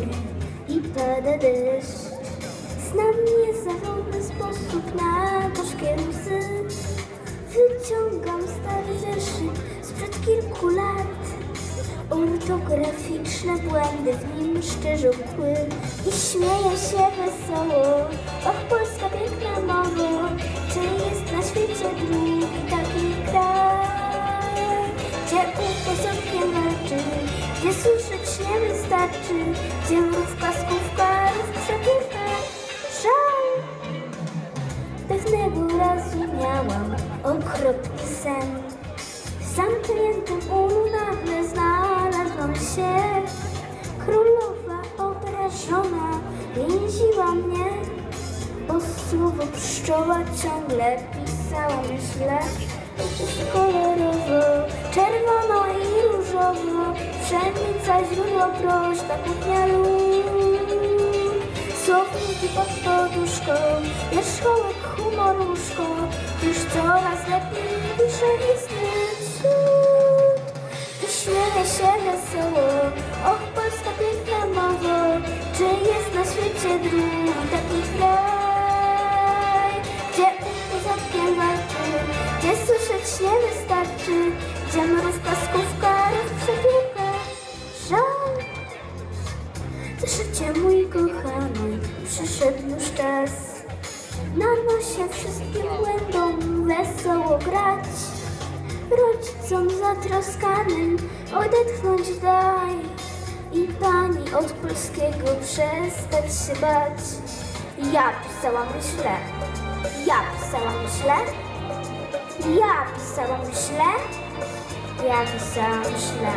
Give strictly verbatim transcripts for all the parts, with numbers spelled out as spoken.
mnie i pada deszcz. Znam niezawodny sposób na gorzkie łzy. Wyciągam stary zeszyt sprzed kilku lat. Ortograficzne błędy w nim szczerzą kły i śmieję się wesoło. Och, Polska piękna mowo, czy jest na świecie drugi taki kraj? Gdzie upozorkiem walczy, gdzie słyszeć nie wystarczy, gdzie mrówka z kówkarów przepycha żal. Pewnego razu miałam okropny sen. W zamkniętym ulu nagle znalazłam się. Królowa obrażona więziła mnie. O słowo pszczoła ciągle pisała źle. Jest kolorowo, czerwono i różowo. Pszenica, źródło, prośba, kuchnia, lód. Słowniki pod poduszką, wierzchołek, humoruszko. Już coraz lepiej pisze istny cud. I śmieje się wesoło, och, Polska piękna mowo, czy jest na świecie drugi taki kraj? Gdzie upozorkiem walczy, gdzie słyszeć nie wystarczy, gdzie mrówka z kówkarów przepycha żal. Życie mój kochany, przyszedł już czas. Na nosie wszystkim błędom wesoło grać. Rodzicom zatroskanym odetchnąć daj. I pani od polskiego przestać się bać. Ja pisałam źle, ja pisałam źle, ja pisałam źle, ja pisałam źle.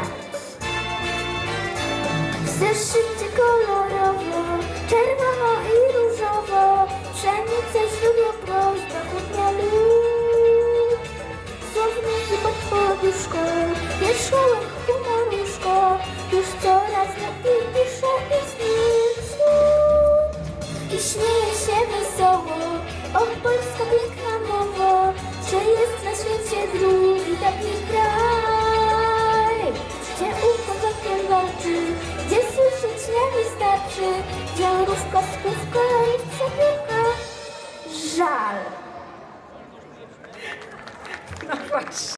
W zeszycie kolorowo, czerwono i różowo, pszenicę, źródło, prośba, kuchnia, lód. Słowniki pod poduszką, wierzchołek, humoruszko, już coraz lepiej pisze istny cud. I śmieje się wesoło, och, Polska piękna mowo, czy jest na świecie drugi taki kraj?